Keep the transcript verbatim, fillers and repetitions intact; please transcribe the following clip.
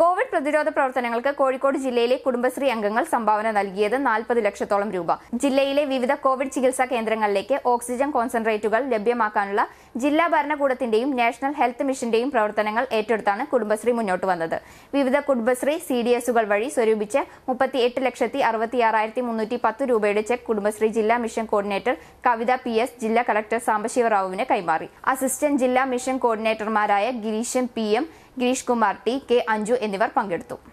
Covid പ്രതിരോധ പ്രവർത്തനങ്ങൾക്ക് കോഴിക്കോട് ജില്ലയിലെ കുടുംബശ്രീ അംഗങ്ങൾ സംഭാവന നൽകിയത് നാൽപ്പത് ലക്ഷത്തോളം രൂപ. ജില്ലയിലെ വിവിധ കോവിഡ് ചികിത്സാ കേന്ദ്രങ്ങളിലേക്ക് ഓക്സിജൻ കോൺസെൻട്രേറ്റുകൾ ലഭ്യമാക്കാനുള്ള ജില്ലാ ഭരണകൂടത്തിന്റെയും നാഷണൽ ഹെൽത്ത് മിഷന്റെയും പ്രവർത്തനങ്ങൾ ഏറ്റെടുത്താണ് കുടുംബശ്രീ മുന്നോട്ട് വന്നത്. വിവിധ കുടുംബശ്രീ സി ഡി എസുകൾ വഴി സ്വരൂപിച്ച് മുപ്പത്തിയെട്ട് ലക്ഷത്തി അറുപത്തിയാറായിരത്തി മുന്നൂറ്റി പത്ത് രൂപയുടെ ചെക്ക് കുടുംബശ്രീ ജില്ലാ mission coordinator Kavitha P S ജില്ലാ കളക്ടർ സാംബശിവറാവുവിന് കൈമാറി. അസിസ്റ്റന്റ് ജില്ലാ മിഷൻ കോർഡിനേറ്റർമാരായ Gireeshan P M, Girish Kumar T, K Anju എന്നിവർ പങ്കെടുത്തു.